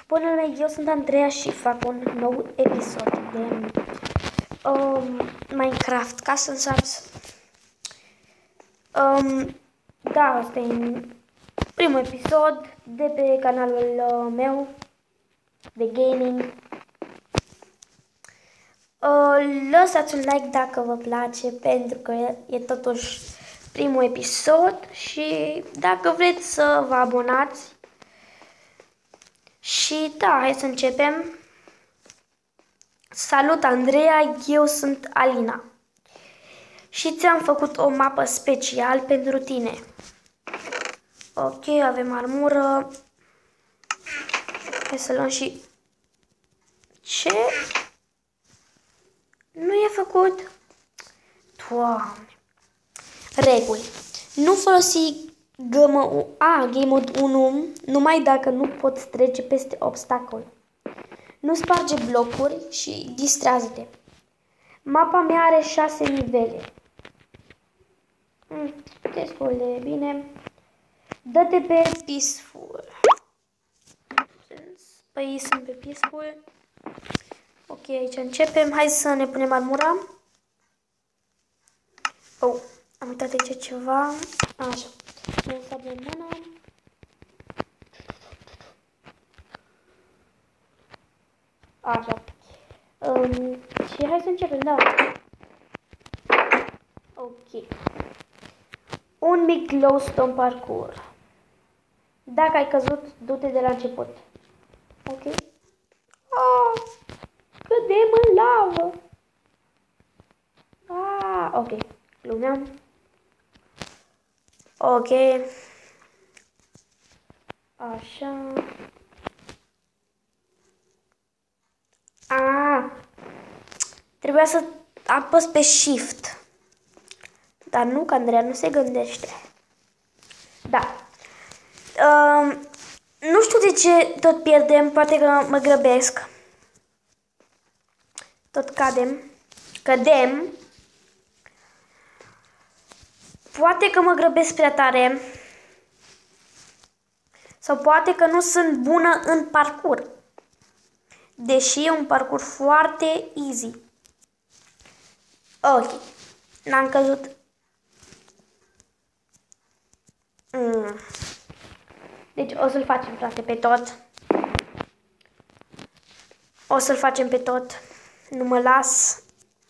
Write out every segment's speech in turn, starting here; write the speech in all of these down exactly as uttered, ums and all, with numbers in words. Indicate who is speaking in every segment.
Speaker 1: Bună lumea, eu sunt Andreea și fac un nou episod de um, Minecraft, ca să însați. Um, da, asta e primul episod de pe canalul uh, meu de gaming. Uh, lăsați un like dacă vă place, pentru că e, e totuși primul episod și dacă vreți să vă abonați. Și da, hai să începem. Salut Andreea, eu sunt Alina și ți-am făcut o mapă special pentru tine. Ok, avem armură. Hai să luăm și... Ce? Nu e făcut? Doamne. Reguli. Nu folosi gămă... A, Game Mode unu numai dacă nu poți trece peste obstacol. Nu sparge blocuri și distrează-te. Mapa mea are șase nivele. Mm, destul de bine. Dă-te pe Peaceful. Păi sunt pe Peaceful. Ok, aici începem. Hai să ne punem armura. Oh, am uitat aici ceva. Așa. Ne sabie în mână. Așa. Um, și hai să începem, da. Ok. Un mic glowstone parkour. Dacă ai căzut, du-te de la început. Ok. Oh, cădem în lavă. Ah, ok. Glumeam. Ok. Așa. Ah, trebuia să apăs pe Shift. Dar nu, că Andreea nu se gândește. Da. Uh, nu știu de ce tot pierdem, poate că mă grăbesc. Tot cadem. Cădem. Poate că mă grăbesc prea tare. Sau poate că nu sunt bună în parcurs. Deși e un parcurs foarte easy. Ok. N-am căzut. Mm. Deci o să-l facem, frate, pe tot. O să-l facem pe tot. Nu mă las.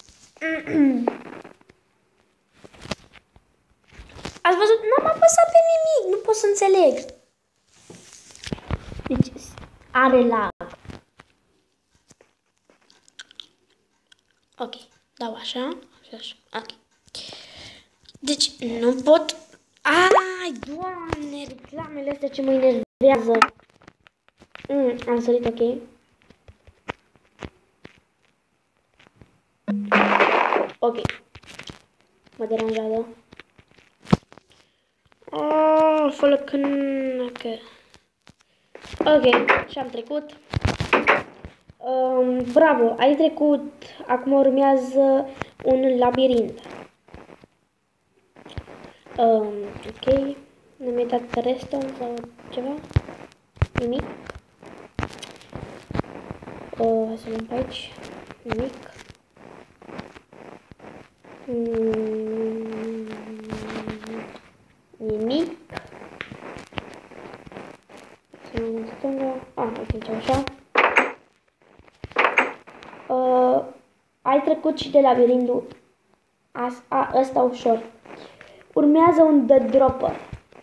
Speaker 1: Ați văzut? N-am apăsat pe nimic. Nu pot să înțeleg. Deci are lag. Ok. Dau așa. Așa. Ok. Deci nu pot... Ai, Doamne, reclamele astea ce mă enervează. Mm, am sărit, ok. Ok. Mă deranjează. Oh, fălăcânacă. Ok, și-am trecut. Um, bravo, ai trecut. Acum urmează un labirint. Um, ok. Nu mi-ai dat redstone sau ceva? Nimic. Uh, hai să luăm pe aici. Nimic. Mm, nimic. Să luăm în stânga. Ah, ok, ce așa. Uh, ai trecut și de labirintul a, ăsta ușor. Urmează un The Dropper.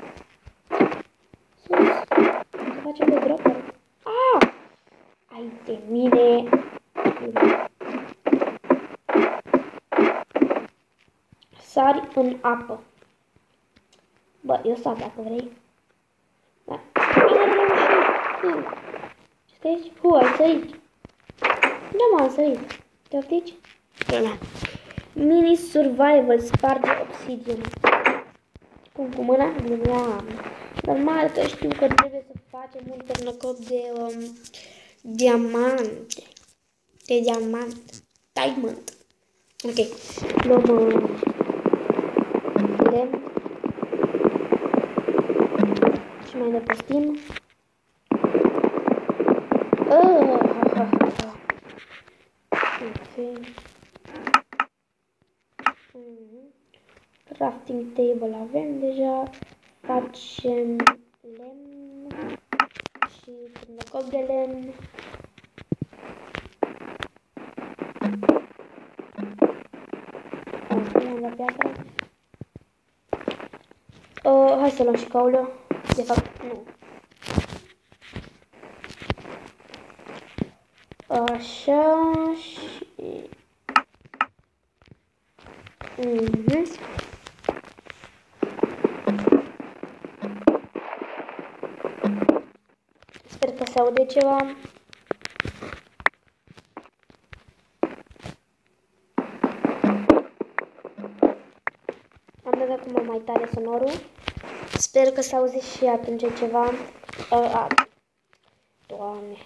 Speaker 1: Sus. Să facem The Dropper. Ah! Ai de mine. Sari în apă. Bă, eu sar dacă vrei. Da. Ce stai aici? Hu, ai sărit. Da, m-am sărit. Te oftici? Da. Mini Survival, sparge obsidian. Cum, cu mâna? Da. Normal că știu că trebuie să facem un turnăcop de um, diamante. De diamant. Diamond. Ok. Luăm uh, lemn. Și mai depăstim. Uh, ok. Mm-hmm. Crafting table avem deja. Facem lemn și târnăcop de lemn. Am la piatră. Uh, hai să luăm și caulă. De fapt, nu. Așa și... Mm-hmm. Sper că se aude ceva. Am dat acum mai tare sonorul. Sper că se auze și atunci ceva. Uh, a. Doamne.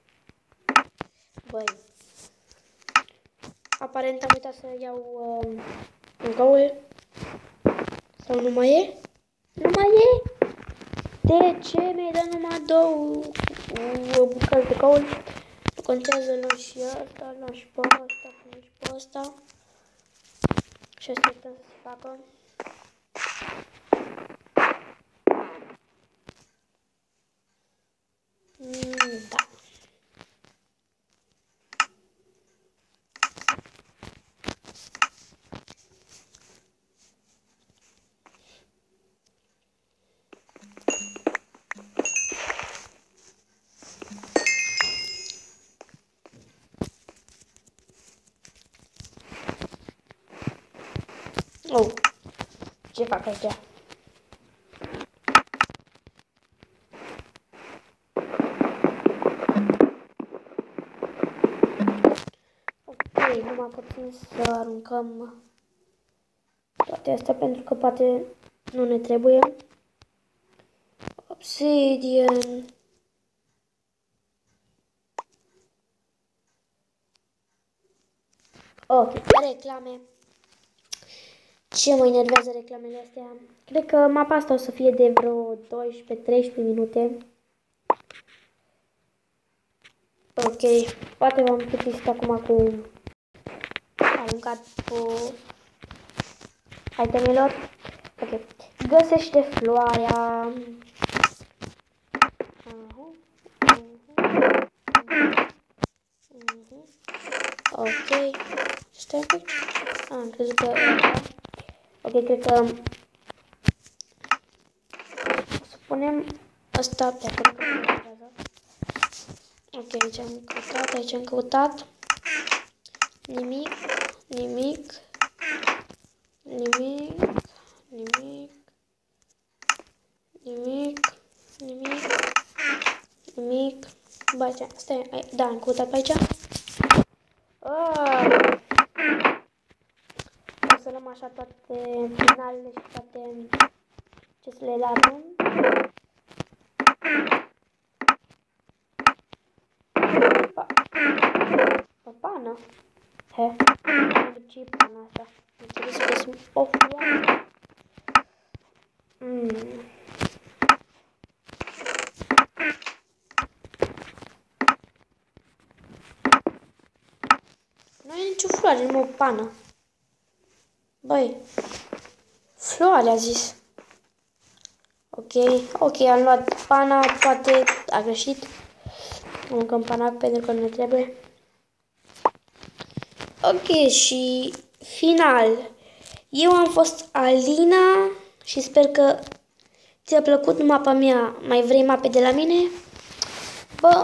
Speaker 1: Băi. Aparent am uitat să iau uh, un gaul. Sau nu mai e? Nu mai e? De ce mi-ai dat numai două uh, bucăți de gaul? Nu contează, luăm și asta, luăm și pe asta, luăm și pe asta. Și așteptăm să se facă. Mm, da. Oh, ce fac aici? Ok, numai puțin să aruncăm toate astea pentru că poate nu ne trebuie. Obsidian. Ok, reclame. Ce mă enervează reclamele astea? Cred că mapa asta o să fie de vreo doisprezece treisprezece minute. Ok, poate v-am plictisit acum cu aruncat cu itemelor. Ok, găsește floarea. Uh-huh. Uh-huh. Uh-huh. Ok, stai un pic. Ah, am crezut că... Ok, cred că... O să punem asta pe acolo. Ok, aici am căutat, aici am căutat. Nimic, nimic, nimic, nimic, nimic, nimic, nimic. Bă, aici, stai, da, am căutat pe aici. Oh! O să luăm așa toate finalele și toate ce să le ladăm. Pa. O pană. He. Ce-i pana asta? Trebuie să găsim o floare. Mm. Nu e nicio floare, numai o pană. Băi, floare a zis. Ok, ok, am luat pana, poate a greșit. Aruncăm pana pentru că ne trebuie. Ok, și final. Eu am fost Alina și sper că ți-a plăcut mapa mea. Mai vrei mape de la mine? Bă,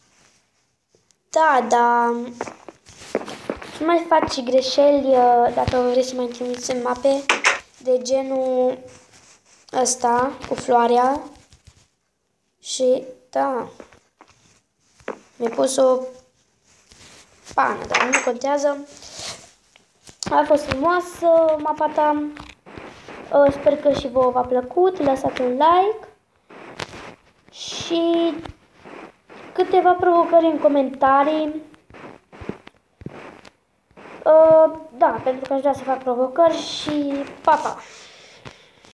Speaker 1: da, da. Nu mai faci greșeli dacă vrei să mai trimiți mape de genul ăsta cu floarea. Și da, mi-a pus o pană, dar nu contează. A fost frumoasă mapa ta. Sper că și vouă v-a plăcut. Lăsați un like și câteva provocări în comentarii. Uh, da, pentru că aș vrea să fac provocări și pa, pa!